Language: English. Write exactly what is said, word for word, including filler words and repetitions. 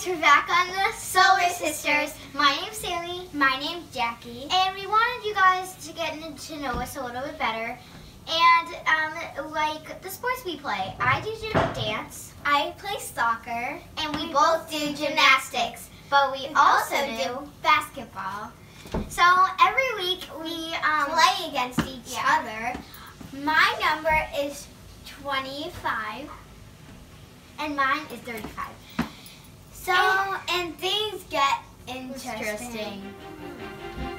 guys, we're back on the Solar Sisters. My name's Sammy. My name's Jackie. And we wanted you guys to get to know us a little bit better. And um, like the sports we play, I do dance. I play soccer. And we, we both do gymnastics. But we, we also, also do, do basketball. So every week we um, play against each yeah. other. My number is twenty-five. And mine is thirty-five. So, and, and things get interesting. interesting.